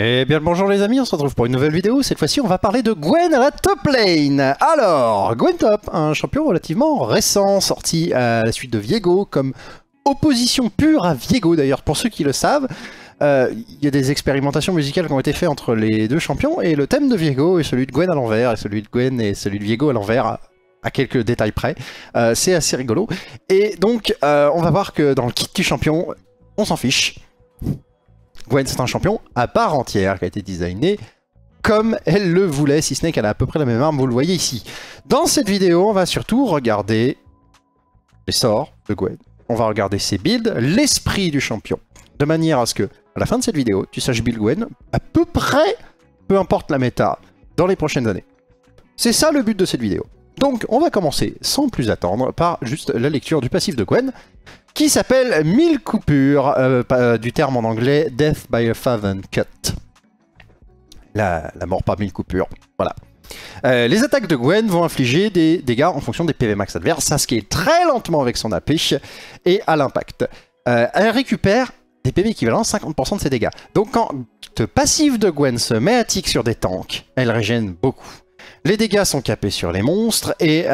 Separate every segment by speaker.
Speaker 1: Eh bien le bonjour les amis, on se retrouve pour une nouvelle vidéo. Cette fois-ci on va parler de Gwen à la top lane. Alors, Gwen top, un champion relativement récent, sorti à la suite de Viego, comme opposition pure à Viego d'ailleurs, pour ceux qui le savent. Il y a des expérimentations musicales qui ont été faites entre les deux champions, et le thème de Viego est celui de Gwen à l'envers, et celui de Gwen et celui de Viego à l'envers, à quelques détails près. C'est assez rigolo. Et donc on va voir que dans le kit du champion, on s'en fiche. Gwen, c'est un champion à part entière qui a été designé comme elle le voulait, si ce n'est qu'elle a à peu près la même arme, vous le voyez ici. Dans cette vidéo, on va surtout regarder les sorts de Gwen. On va regarder ses builds, l'esprit du champion. De manière à ce que, à la fin de cette vidéo, tu saches build Gwen à peu près, peu importe la méta, dans les prochaines années. C'est ça le but de cette vidéo. Donc, on va commencer sans plus attendre par juste la lecture du passif de Gwen, qui s'appelle 1000 coupures, du terme en anglais Death by a Fathom Cut. La mort par 1000 coupures, voilà. Les attaques de Gwen vont infliger des dégâts en fonction des PV max adverses, ça scale très lentement avec son AP et à l'impact. Elle récupère des PV équivalents à 50% de ses dégâts. Donc quand le passif de Gwen se met à tic sur des tanks, elle régène beaucoup. Les dégâts sont capés sur les monstres et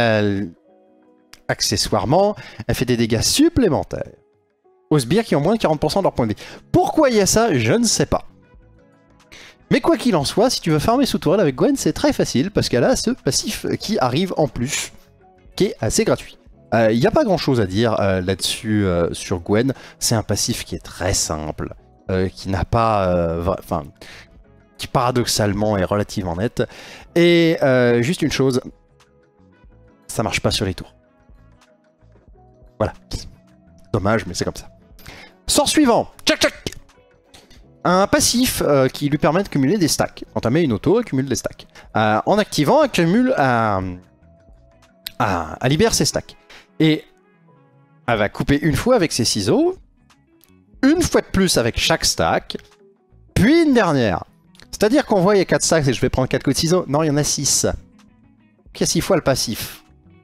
Speaker 1: accessoirement, elle fait des dégâts supplémentaires aux sbires qui ont moins de 40% de leur point de vie. Pourquoi il y a ça, je ne sais pas. Mais quoi qu'il en soit, si tu veux farmer sous tourelle avec Gwen, c'est très facile parce qu'elle a ce passif qui arrive en plus, qui est assez gratuit. Il n'y a pas grand chose à dire là-dessus sur Gwen. C'est un passif qui est très simple, qui n'a pas... qui paradoxalement est relativement net. Et juste une chose, ça marche pas sur les tours. Voilà. Dommage, mais c'est comme ça. Sort suivant. Tchac tchac. Un passif qui lui permet de cumuler des stacks. Quand elle met une auto, elle cumule des stacks. En activant, elle cumule elle libère ses stacks. Et elle va couper une fois avec ses ciseaux, une fois de plus avec chaque stack, puis une dernière. C'est-à-dire qu'on voit il y a 4 stacks et je vais prendre 4 coups de ciseaux. Non, il y en a 6. Il y a 6 fois le passif.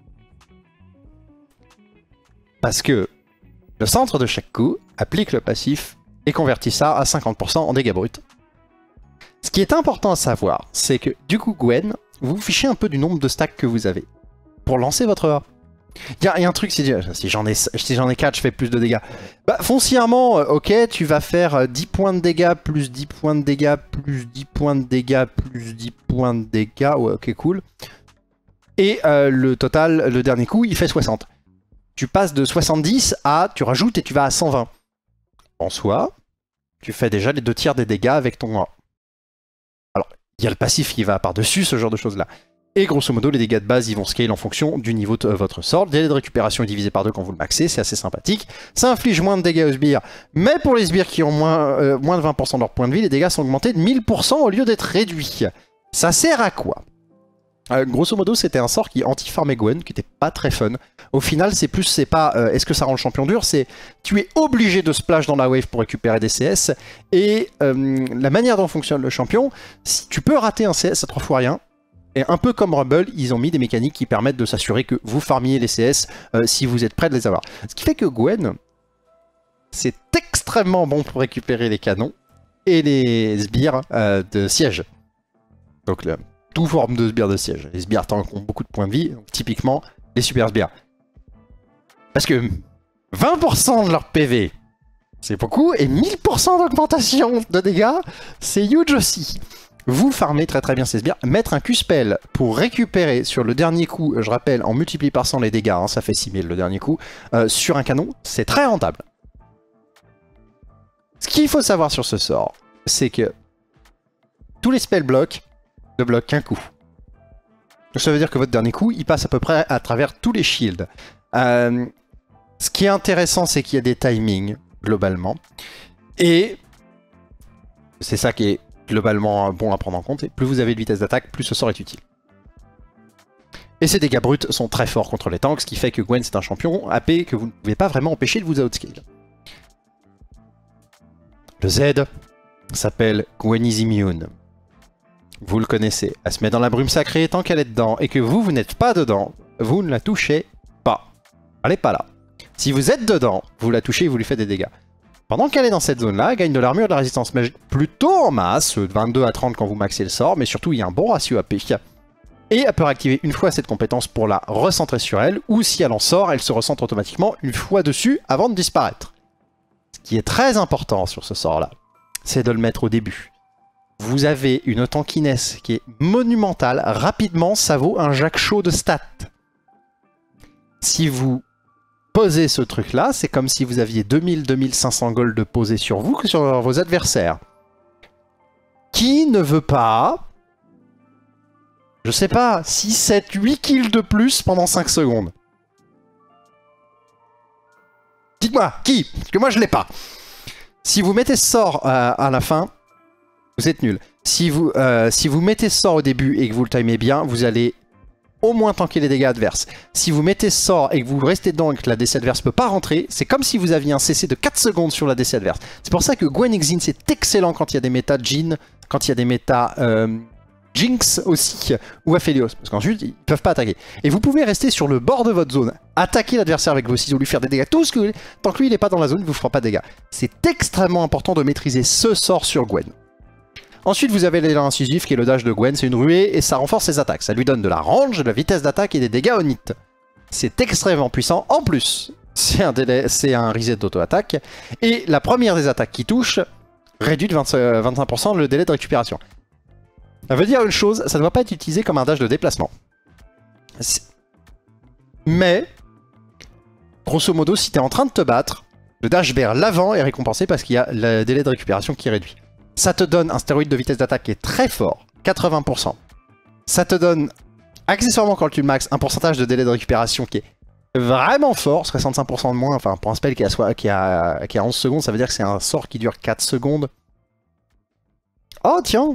Speaker 1: Parce que le centre de chaque coup applique le passif et convertit ça à 50% en dégâts bruts. Ce qui est important à savoir, c'est que du coup Gwen, vous vous fichez un peu du nombre de stacks que vous avez pour lancer votre A. Il y a un truc, si j'en ai 4, je fais plus de dégâts. Bah, foncièrement, ok, tu vas faire 10 points de dégâts, plus 10 points de dégâts, plus 10 points de dégâts, plus 10 points de dégâts. Ouais, ok, cool. Et le total, le dernier coup, il fait 60. Tu passes de 70 à... Tu rajoutes et tu vas à 120. En soi, tu fais déjà les 2 tiers des dégâts avec ton A. Alors, il y a le passif qui va par-dessus, ce genre de choses-là. Et grosso modo, les dégâts de base, ils vont scale en fonction du niveau de votre sort. Le délai de récupération est divisé par 2 quand vous le maxez, c'est assez sympathique. Ça inflige moins de dégâts aux sbires, mais pour les sbires qui ont moins de 20% de leur point de vie, les dégâts sont augmentés de 1000% au lieu d'être réduits. Ça sert à quoi? Grosso modo, c'était un sort qui anti-farmait Gwen, qui était pas très fun. Au final, c'est pas est-ce que ça rend le champion dur, c'est tu es obligé de splash dans la wave pour récupérer des CS. Et la manière dont fonctionne le champion, si tu peux rater un CS à 3 fois rien. Et un peu comme Rumble, ils ont mis des mécaniques qui permettent de s'assurer que vous farmiez les CS si vous êtes prêt de les avoir. Ce qui fait que Gwen, c'est extrêmement bon pour récupérer les canons et les sbires de siège. Donc tout forme de sbires de siège. Les sbires tank ont beaucoup de points de vie, donc typiquement les super sbires. Parce que 20% de leur PV, c'est beaucoup, et 1000% d'augmentation de dégâts, c'est huge aussi. Vous farmez très très bien ces sbires. Mettre un Q-spell pour récupérer sur le dernier coup, je rappelle, en multiplie par 100 les dégâts, hein, ça fait 6000 le dernier coup, sur un canon, c'est très rentable. Ce qu'il faut savoir sur ce sort, c'est que tous les spells blocs ne bloquent qu'un coup. Ça veut dire que votre dernier coup, il passe à peu près à travers tous les shields. Ce qui est intéressant, c'est qu'il y a des timings, globalement. Et c'est ça qui est globalement bon à prendre en compte. Et plus vous avez de vitesse d'attaque, plus ce sort est utile. Et ces dégâts bruts sont très forts contre les tanks, ce qui fait que Gwen, c'est un champion AP que vous ne pouvez pas vraiment empêcher de vous outscale. Le Z s'appelle Gwen is Immune. Vous le connaissez. Elle se met dans la brume sacrée tant qu'elle est dedans. Et que vous n'êtes pas dedans, vous ne la touchez pas. Elle n'est pas là. Si vous êtes dedans, vous la touchez et vous lui faites des dégâts. Pendant qu'elle est dans cette zone-là, elle gagne de l'armure et de la résistance magique plutôt en masse, 22 à 30 quand vous maxez le sort, mais surtout il y a un bon ratio AP. Et elle peut réactiver une fois cette compétence pour la recentrer sur elle, ou si elle en sort, elle se recentre automatiquement une fois dessus avant de disparaître. Ce qui est très important sur ce sort-là, c'est de le mettre au début. Vous avez une tankiness qui est monumentale, rapidement ça vaut un Jacques Chaud de stats. Si vous posez ce truc-là, c'est comme si vous aviez 2000-2500 gold de posé sur vous que sur vos adversaires. Qui ne veut pas... Je sais pas, 6, 7, 8 kills de plus pendant 5 secondes. Dites-moi, qui? Parce que moi je l'ai pas. Si vous mettez ce sort à la fin, vous êtes nul. Si vous mettez ce sort au début et que vous le timez bien, vous allez au moins tanker les dégâts adverses. Si vous mettez ce sort et que vous restez dedans et que la DC adverse ne peut pas rentrer, c'est comme si vous aviez un CC de 4 secondes sur la DC adverse. C'est pour ça que Gwen et Xin c'est excellent quand il y a des méta Jhin, quand il y a des méta... Jinx aussi, ou Aphelios, parce qu'ensuite ils peuvent pas attaquer. Et vous pouvez rester sur le bord de votre zone, attaquer l'adversaire avec vos ciseaux, lui faire des dégâts, tout ce que vous voulez, tant que lui il n'est pas dans la zone, il vous fera pas de dégâts. C'est extrêmement important de maîtriser ce sort sur Gwen. Ensuite vous avez l'élan incisif qui est le dash de Gwen, c'est une ruée et ça renforce ses attaques. Ça lui donne de la range, de la vitesse d'attaque et des dégâts au nit. C'est extrêmement puissant, en plus c'est un reset d'auto-attaque, et la première des attaques qui touche réduit de 25% le délai de récupération. Ça veut dire une chose, ça ne doit pas être utilisé comme un dash de déplacement. Mais, grosso modo, si tu es en train de te battre, le dash vers l'avant est récompensé parce qu'il y a le délai de récupération qui est réduit. Ça te donne un stéroïde de vitesse d'attaque qui est très fort, 80%. Ça te donne, accessoirement quand tu le max, un pourcentage de délai de récupération qui est vraiment fort, 65% de moins, enfin pour un spell qui a 11 secondes, ça veut dire que c'est un sort qui dure 4 secondes. Oh tiens!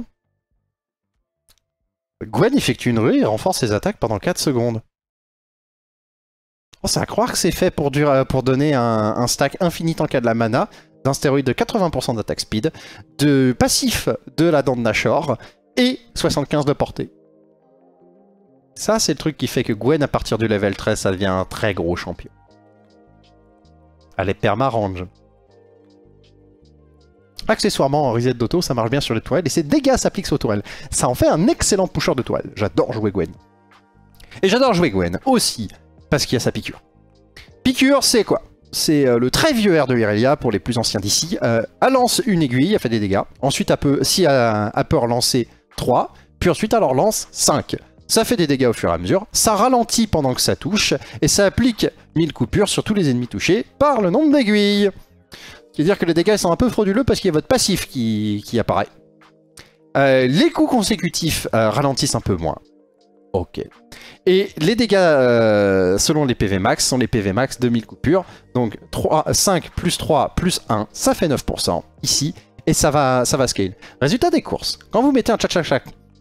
Speaker 1: Gwen effectue une ruée et renforce ses attaques pendant 4 secondes. Oh, c'est à croire que c'est fait pour donner un stack infini en cas de la mana, d'un stéroïde de 80% d'attaque speed, de passif de la dent de Nashor, et 75 de portée. Ça, c'est le truc qui fait que Gwen, à partir du level 13, ça devient un très gros champion. Elle est perma-range. Accessoirement, en reset d'auto, ça marche bien sur les tourelles et ses dégâts s'appliquent aux tourelles. Ça en fait un excellent pusher de tourelle. J'adore jouer Gwen. Et j'adore jouer Gwen aussi, parce qu'il y a sa piqûre. Piqûre, c'est quoi? C'est le très vieux R de Irelia pour les plus anciens d'ici. Elle lance une aiguille, elle fait des dégâts. Ensuite, si elle peut relancer 3, puis ensuite elle en relance 5. Ça fait des dégâts au fur et à mesure, ça ralentit pendant que ça touche, et ça applique 1000 coupures sur tous les ennemis touchés par le nombre d'aiguilles. C'est-à-dire que les dégâts sont un peu frauduleux parce qu'il y a votre passif qui apparaît. Les coups consécutifs ralentissent un peu moins. Ok. Et les dégâts selon les PV max sont les PV max de 1000 coupures. Donc 5 plus 3 plus 1, ça fait 9% ici. Et ça va scale. Résultat des courses. Quand vous mettez un tchak-tchak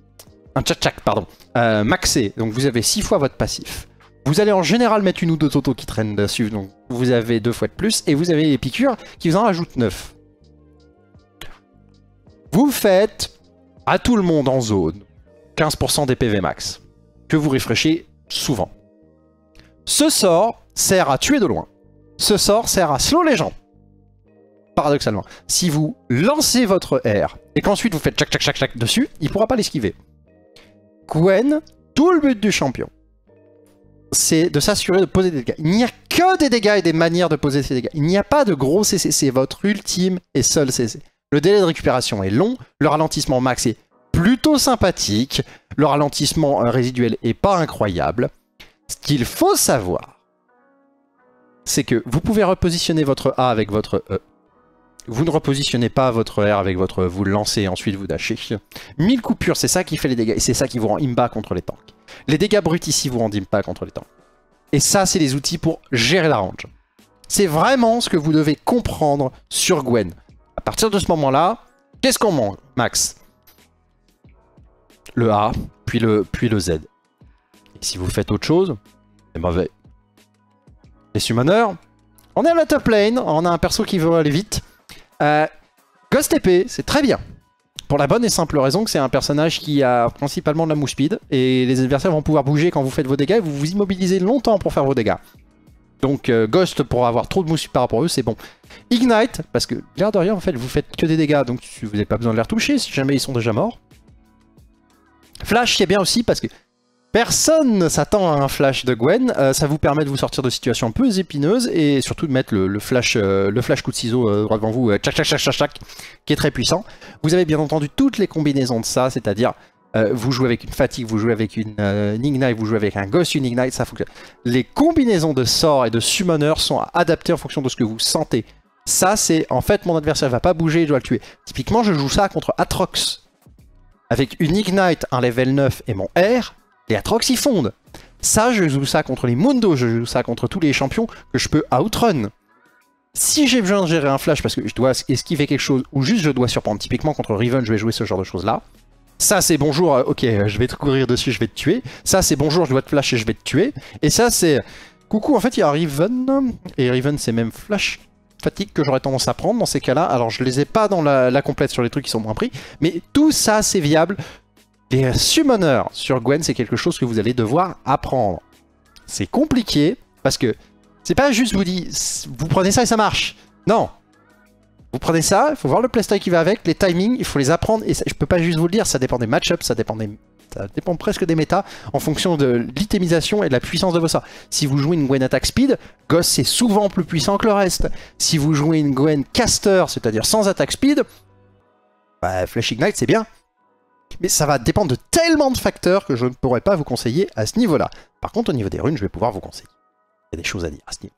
Speaker 1: maxé, donc vous avez 6 fois votre passif. Vous allez en général mettre une ou deux autos qui traînent dessus, donc vous avez 2 fois de plus, et vous avez les piqûres qui vous en rajoutent 9. Vous faites à tout le monde en zone 15% des PV max, que vous refreshez souvent. Ce sort sert à tuer de loin. Ce sort sert à slow les gens. Paradoxalement. Si vous lancez votre R, et qu'ensuite vous faites tchac dessus, il ne pourra pas l'esquiver. Gwen, tout le but du champion, c'est de s'assurer de poser des dégâts. Il n'y a que des dégâts et des manières de poser ces dégâts. Il n'y a pas de gros CC, c'est votre ultime et seul CC. Le délai de récupération est long, le ralentissement max est plutôt sympathique, le ralentissement résiduel est pas incroyable. Ce qu'il faut savoir, c'est que vous pouvez repositionner votre A avec votre E. Vous ne repositionnez pas votre R avec votre E, vous le lancez et ensuite vous dashez. 1000 coupures, c'est ça qui fait les dégâts et c'est ça qui vous rend imba contre les tanks. Les dégâts bruts ici vous rendent imba contre les tanks. Et ça, c'est les outils pour gérer la range. C'est vraiment ce que vous devez comprendre sur Gwen. À partir de ce moment-là, qu'est-ce qu'on mange, Max? Le A, puis le Z. Et si vous faites autre chose, c'est mauvais. Les summoners, on est à la top lane, on a un perso qui veut aller vite. Ghost épée, c'est très bien. Pour la bonne et simple raison que c'est un personnage qui a principalement de la move speed. Et les adversaires vont pouvoir bouger quand vous faites vos dégâts et vous vous immobilisez longtemps pour faire vos dégâts. Donc Ghost pour avoir trop de moves par rapport à eux, c'est bon. Ignite, parce que l'air de rien, en fait, vous faites que des dégâts, donc vous n'avez pas besoin de les retoucher si jamais ils sont déjà morts. Flash, c'est bien aussi parce que personne ne s'attend à un flash de Gwen. Ça vous permet de vous sortir de situations un peu épineuses et surtout de mettre le flash coup de ciseau droit devant vous, tchac tchac tchac tchac tchac, qui est très puissant. Vous avez bien entendu toutes les combinaisons de ça, c'est-à-dire vous jouez avec une fatigue, vous jouez avec une ignite, vous jouez avec un ghost, une ignite, ça fonctionne. Les combinaisons de sorts et de summoners sont adaptées en fonction de ce que vous sentez. Ça, c'est en fait mon adversaire va pas bouger, je dois le tuer. Typiquement, je joue ça contre Atrox. Avec une ignite, un level 9 et mon R, les Atrox ils fondent. Ça, je joue ça contre les Mundo, je joue ça contre tous les champions que je peux outrun. Si j'ai besoin de gérer un flash parce que je dois esquiver quelque chose ou juste je dois surprendre, typiquement contre Riven, je vais jouer ce genre de choses là. Ça c'est bonjour, ok, je vais te courir dessus, je vais te tuer. Ça c'est bonjour, je dois te flash et je vais te tuer. Et ça c'est coucou, en fait il y a Riven, et Riven c'est même flash fatigue que j'aurais tendance à prendre dans ces cas-là. Alors je les ai pas dans la complète sur les trucs qui sont moins pris, mais tout ça c'est viable. Les summoners sur Gwen c'est quelque chose que vous allez devoir apprendre. C'est compliqué parce que c'est pas juste vous dit vous prenez ça et ça marche. Non. Vous prenez ça, il faut voir le playstyle qui va avec, les timings, il faut les apprendre, et ça, je peux pas juste vous le dire, ça dépend des match-ups, ça dépend presque des méta, en fonction de l'itémisation et de la puissance de vos sorts. Si vous jouez une Gwen attack speed, Ghost c'est souvent plus puissant que le reste. Si vous jouez une Gwen caster, c'est-à-dire sans attack speed, bah, Flash Ignite c'est bien. Mais ça va dépendre de tellement de facteurs que je ne pourrais pas vous conseiller à ce niveau-là. Par contre, au niveau des runes, je vais pouvoir vous conseiller. Il y a des choses à dire à ce niveau.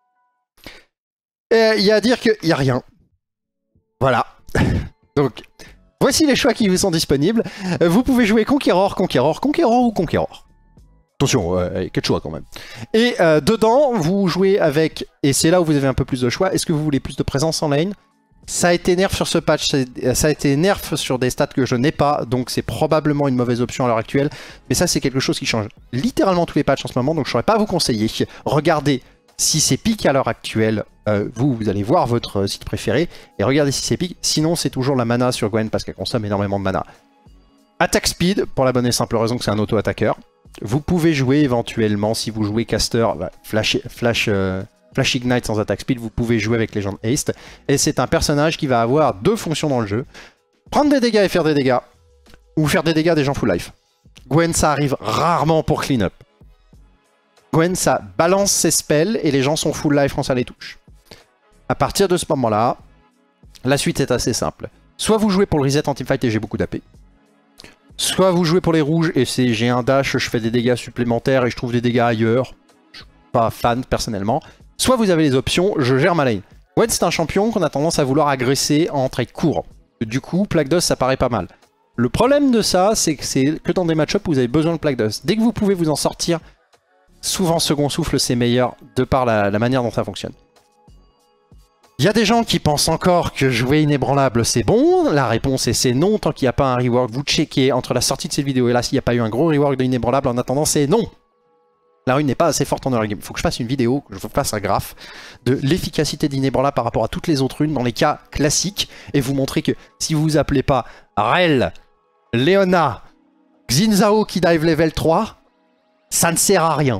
Speaker 1: Il y a à dire qu'il n'y a rien. Voilà. Donc, voici les choix qui vous sont disponibles. Vous pouvez jouer Conqueror, Conqueror, Conqueror ou Conqueror. Attention, quel choix quand même. Et dedans, vous jouez avec, et c'est là où vous avez un peu plus de choix, est-ce que vous voulez plus de présence en lane? Ça a été nerf sur ce patch, ça a été nerf sur des stats que je n'ai pas, donc c'est probablement une mauvaise option à l'heure actuelle. Mais ça, c'est quelque chose qui change littéralement tous les patchs en ce moment, donc je ne saurais pas vous conseiller. Regardez si c'est pique à l'heure actuelle, vous allez voir votre site préféré, et regardez si c'est pique. Sinon, c'est toujours la mana sur Gwen, parce qu'elle consomme énormément de mana. Attack speed, pour la bonne et simple raison que c'est un auto-attaqueur. Vous pouvez jouer éventuellement, si vous jouez caster, Flash Ignite sans attack speed, vous pouvez jouer avec Legend Haste. Et c'est un personnage qui va avoir deux fonctions dans le jeu. Prendre des dégâts et faire des dégâts. Ou faire des dégâts des gens full life. Gwen, ça arrive rarement pour clean up. Gwen, ça balance ses spells et les gens sont full life quand ça les touche. À partir de ce moment-là, la suite est assez simple. Soit vous jouez pour le reset en teamfight et j'ai beaucoup d'AP. Soit vous jouez pour les rouges et j'ai un dash, je fais des dégâts supplémentaires et je trouve des dégâts ailleurs. Je suis pas fan personnellement. Soit vous avez les options, je gère ma lane. Gwen c'est un champion qu'on a tendance à vouloir agresser en trade court. Du coup, Plague Dust ça paraît pas mal. Le problème de ça, c'est que dans des match-ups vous avez besoin de Plague Dust. Dès que vous pouvez vous en sortir, souvent second souffle c'est meilleur de par la manière dont ça fonctionne. Il y a des gens qui pensent encore que jouer inébranlable c'est bon. La réponse est c'est non tant qu'il n'y a pas un rework. Vous checkez entre la sortie de cette vidéo et là s'il n'y a pas eu un gros rework de inébranlable en attendant c'est non. La rune n'est pas assez forte en early game. Il faut que je fasse une vidéo, que je vous fasse un graphe de l'efficacité d'Inébranlable par rapport à toutes les autres runes dans les cas classiques et vous montrer que si vous vous appelez pas Rel, Leona, Xin-Zhao qui dive level 3, ça ne sert à rien.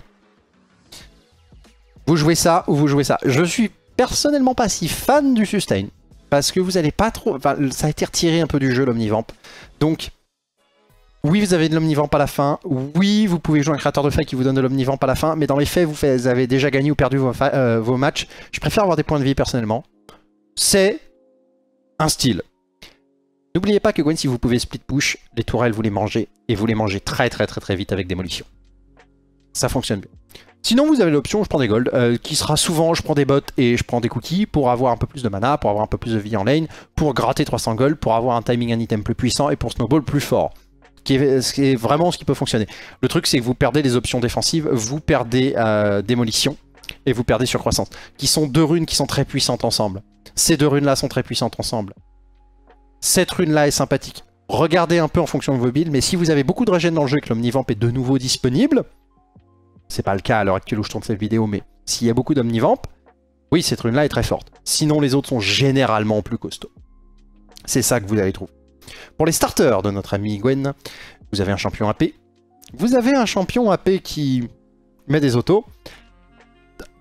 Speaker 1: Vous jouez ça ou vous jouez ça. Je suis personnellement pas si fan du sustain parce que vous allez pas trop... Enfin, ça a été retiré un peu du jeu l'Omnivamp. Donc... oui, vous avez de l'Omnivamp à la fin. Oui, vous pouvez jouer un créateur de faille qui vous donne de l'Omnivamp à la fin. Mais dans les faits, vous avez déjà gagné ou perdu vos matchs. Je préfère avoir des points de vie personnellement. C'est un style. N'oubliez pas que Gwen, si vous pouvez split push, les tourelles, vous les mangez. Et vous les mangez très vite avec démolition. Ça fonctionne bien. Sinon, vous avez l'option, je prends des golds, qui sera souvent, je prends des bots et je prends des cookies pour avoir un peu plus de mana, pour avoir un peu plus de vie en lane, pour gratter 300 gold, pour avoir un timing un item plus puissant et pour snowball plus fort. Ce qui est vraiment ce qui peut fonctionner. Le truc c'est que vous perdez les options défensives, vous perdez démolition et vous perdez surcroissance, qui sont deux runes qui sont très puissantes ensemble. Ces deux runes là sont très puissantes ensemble. Cette rune là est sympathique. Regardez un peu en fonction de vos builds, mais si vous avez beaucoup de regen dans le jeu et que l'Omnivamp est de nouveau disponible, c'est pas le cas à l'heure actuelle où je tourne cette vidéo, mais s'il y a beaucoup d'Omnivamp, oui cette rune là est très forte. Sinon les autres sont généralement plus costauds. C'est ça que vous allez trouver. Pour les starters de notre ami Gwen, vous avez un champion AP. Vous avez un champion AP qui met des autos.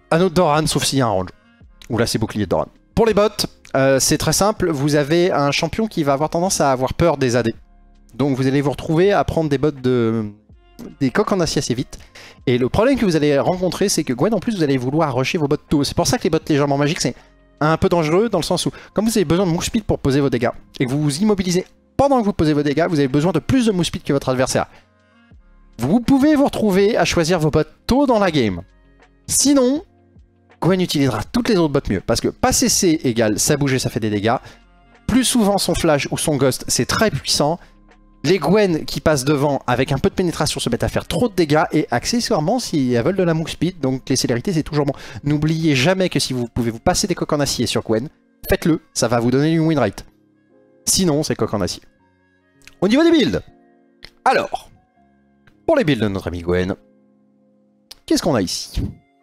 Speaker 1: un autre Doran, sauf s'il y a un range. Ou là, c'est bouclier de Doran. Pour les bots, c'est très simple. Vous avez un champion qui va avoir tendance à avoir peur des AD. Donc vous allez vous retrouver à prendre des bots des coques en acier assez vite. Et le problème que vous allez rencontrer, c'est que Gwen, en plus, vous allez vouloir rusher vos bots tôt. C'est pour ça que les bots légèrement magiques, c'est un peu dangereux dans le sens où, comme vous avez besoin de move speed pour poser vos dégâts, et que vous vous immobilisez pendant que vous posez vos dégâts, vous avez besoin de plus de move speed que votre adversaire. Vous pouvez vous retrouver à choisir vos bots tôt dans la game. Sinon, Gwen utilisera toutes les autres bots mieux. Parce que passer C égale ça bouge et ça fait des dégâts. Plus souvent son flash ou son ghost, c'est très puissant. Les Gwen qui passent devant avec un peu de pénétration se mettent à faire trop de dégâts. Et accessoirement, si elles veulent de la move speed, donc les célérités, c'est toujours bon. N'oubliez jamais que si vous pouvez vous passer des coques en acier sur Gwen, faites-le, ça va vous donner du win rate. Sinon, c'est coque en acier. Au niveau des builds, alors, pour les builds de notre ami Gwen, qu'est-ce qu'on a ici?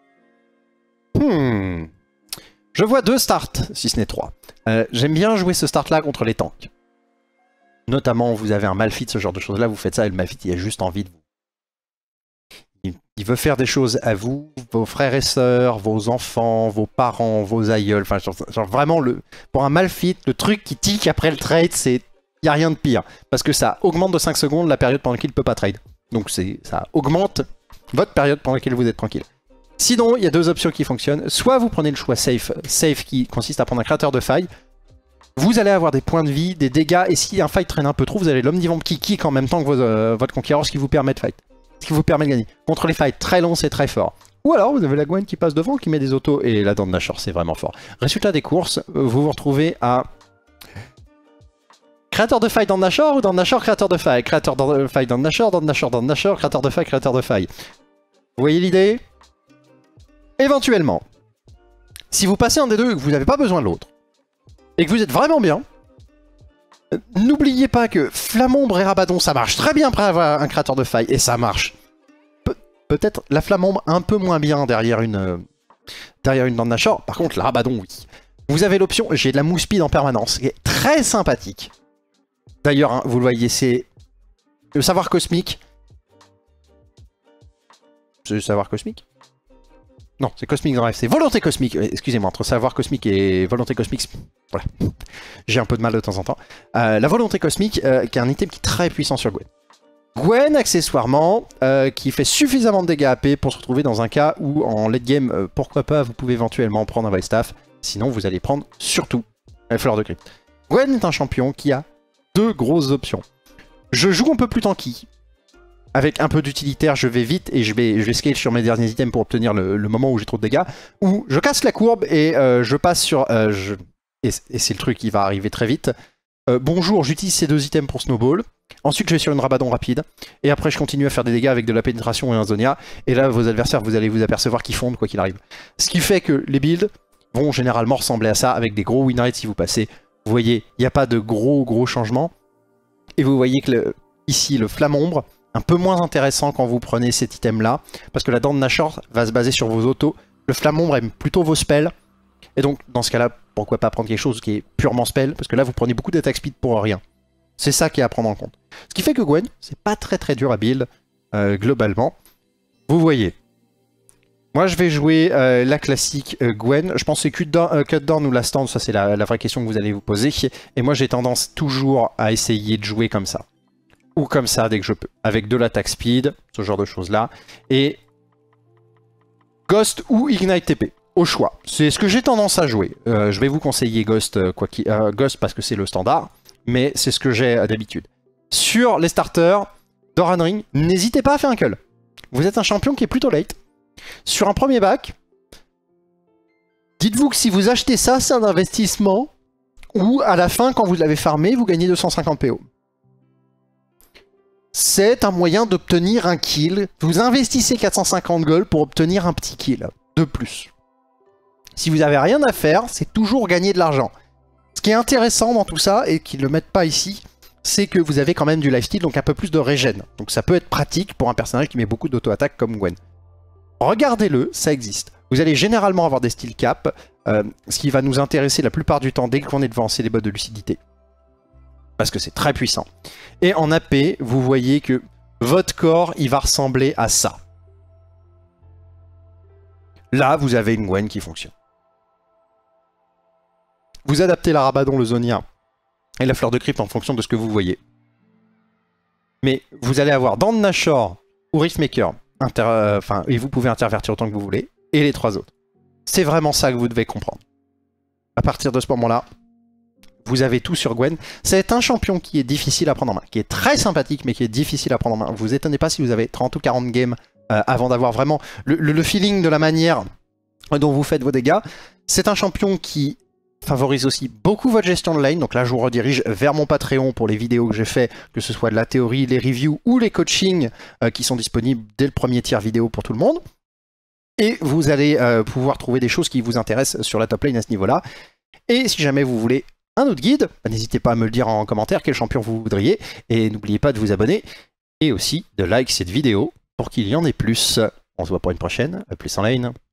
Speaker 1: Je vois 2 starts, si ce n'est 3. J'aime bien jouer ce start-là contre les tanks. Notamment, vous avez un Malphite, ce genre de choses-là, vous faites ça et le Malphite, il a juste envie de vous. Il veut faire des choses à vous, vos frères et sœurs, vos enfants, vos parents, vos aïeuls. Enfin, genre vraiment, pour un Malphite, le truc qui tique après le trade, c'est... Il n'y a rien de pire. Parce que ça augmente de 5 secondes la période pendant laquelle il ne peut pas trade. Donc ça augmente votre période pendant laquelle vous êtes tranquille. Sinon, il y a 2 options qui fonctionnent. Soit vous prenez le choix safe, qui consiste à prendre un créateur de faille. Vous allez avoir des points de vie, des dégâts, et si un fight traîne un peu trop, vous avez l'omnivamp qui kick en même temps que votre conquérant, ce qui vous permet de fight. Ce qui vous permet de gagner. Contre les fights très longs, c'est très fort. Ou alors, vous avez la Gwen qui passe devant, qui met des autos, et la dent de Nashor, c'est vraiment fort. Résultat des courses, vous vous retrouvez à... Créateur de faille dans Nashor ou dans Nashor, créateur de faille. Créateur de faille dans Nashor, dans Nashor, dans Nashor, créateur de faille, créateur de faille. Vous voyez l'idée? Éventuellement, si vous passez un des deux et que vous n'avez pas besoin de l'autre, et que vous êtes vraiment bien, n'oubliez pas que Flamombre et Rabadon, ça marche très bien après avoir un créateur de faille, et ça marche. Peut-être la Flamombre un peu moins bien derrière une dent de Nashor, par contre la Rabadon, oui. Vous avez l'option, j'ai de la move speed en permanence, qui est très sympathique. D'ailleurs, hein, vous le voyez, c'est le savoir cosmique. C'est le savoir cosmique? Non, c'est cosmique dans rêve, c'est volonté cosmique. Excusez-moi, entre savoir cosmique et volonté cosmique, voilà. J'ai un peu de mal de temps en temps. La volonté cosmique, qui est un item qui est très puissant sur Gwen. Gwen, accessoirement, qui fait suffisamment de dégâts AP pour se retrouver dans un cas où, en late game, pourquoi pas, vous pouvez éventuellement prendre un Vice Staff. Sinon, vous allez prendre surtout la Fleur de Crypte. Gwen est un champion qui a 2 grosses options. Je joue un peu plus tanky. Avec un peu d'utilitaire, je vais vite et je vais scale sur mes derniers items pour obtenir le moment où j'ai trop de dégâts. Ou je casse la courbe et je passe sur... et c'est le truc qui va arriver très vite. Bonjour, j'utilise ces 2 items pour snowball. Ensuite, je vais sur une Rabadon rapide. Et après, je continue à faire des dégâts avec de la pénétration et un Zonia. Et là, vos adversaires, vous allez vous apercevoir qu'ils fondent quoi qu'il arrive. Ce qui fait que les builds vont généralement ressembler à ça, avec des gros win rates si vous passez. Vous voyez, il n'y a pas de gros changements. Et vous voyez que ici, le Flamombre, un peu moins intéressant quand vous prenez cet item-là, parce que la dent de Nashor va se baser sur vos autos. Le Flamombre aime plutôt vos spells. Et donc, dans ce cas-là, pourquoi pas prendre quelque chose qui est purement spell, parce que là, vous prenez beaucoup d'attaque speed pour rien. C'est ça qui est à prendre en compte. Ce qui fait que Gwen, c'est pas très dur à build, globalement. Vous voyez. Moi, je vais jouer la classique Gwen. Je pense que c'est Cutdown ou la stand, ça c'est la vraie question que vous allez vous poser. Et moi, j'ai tendance toujours à essayer de jouer comme ça. Ou comme ça, dès que je peux. Avec de l'attaque speed, ce genre de choses-là. Et Ghost ou Ignite TP, au choix. C'est ce que j'ai tendance à jouer. Je vais vous conseiller Ghost, Ghost parce que c'est le standard. Mais c'est ce que j'ai d'habitude. Sur les starters, Doran Ring, n'hésitez pas à faire un cull. Vous êtes un champion qui est plutôt late. Sur un premier bac, dites-vous que si vous achetez ça, c'est un investissement. Ou à la fin, quand vous l'avez farmé, vous gagnez 250 PO. C'est un moyen d'obtenir un kill. Vous investissez 450 gold pour obtenir un petit kill de plus. Si vous n'avez rien à faire, c'est toujours gagner de l'argent. Ce qui est intéressant dans tout ça, et qu'ils ne le mettent pas ici, c'est que vous avez quand même du lifesteal, donc un peu plus de régène. Donc ça peut être pratique pour un personnage qui met beaucoup d'auto-attaque comme Gwen. Regardez-le, ça existe. Vous allez généralement avoir des steel caps. Ce qui va nous intéresser la plupart du temps dès qu'on est devant, c'est les bots de lucidité. Parce que c'est très puissant. Et en AP, vous voyez que votre corps, il va ressembler à ça. là vous avez une Gwen qui fonctionne. Vous adaptez la Rabadon, le Zonia et la Fleur de Crypte en fonction de ce que vous voyez. Mais vous allez avoir dans Nashor ou Riftmaker, et vous pouvez intervertir autant que vous voulez, et les 3 autres. C'est vraiment ça que vous devez comprendre. À partir de ce moment-là, vous avez tout sur Gwen. C'est un champion qui est difficile à prendre en main, qui est très sympathique, mais qui est difficile à prendre en main. Vous étonnez pas si vous avez 30 ou 40 games avant d'avoir vraiment le feeling de la manière dont vous faites vos dégâts. C'est un champion qui favorise aussi beaucoup votre gestion de lane. Donc là, je vous redirige vers mon Patreon pour les vidéos que j'ai fait, que ce soit de la théorie, les reviews ou les coachings qui sont disponibles dès le premier tiers vidéo pour tout le monde. Et vous allez pouvoir trouver des choses qui vous intéressent sur la top lane à ce niveau-là. Et si jamais vous voulez un autre guide, n'hésitez pas à me le dire en commentaire quel champion vous voudriez. Et n'oubliez pas de vous abonner et aussi de like cette vidéo pour qu'il y en ait plus. On se voit pour une prochaine. À plus en lane.